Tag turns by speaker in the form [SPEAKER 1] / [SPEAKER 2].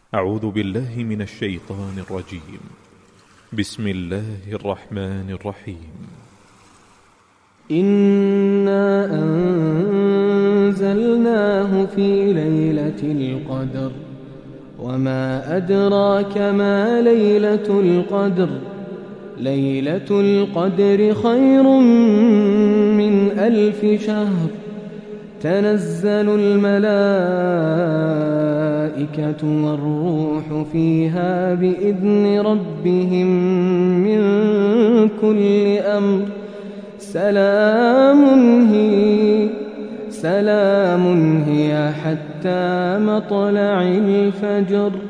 [SPEAKER 1] أعوذ بالله من الشيطان الرجيم. بسم الله الرحمن الرحيم.
[SPEAKER 2] إنا أنزلناه في ليلة القدر وما أدراك ما ليلة القدر ليلة القدر خير من 1000 شهر تنزل الملائكة والروح فيها بإذن ربهم من كل أمر سلام هي حتى مطلع الفجر.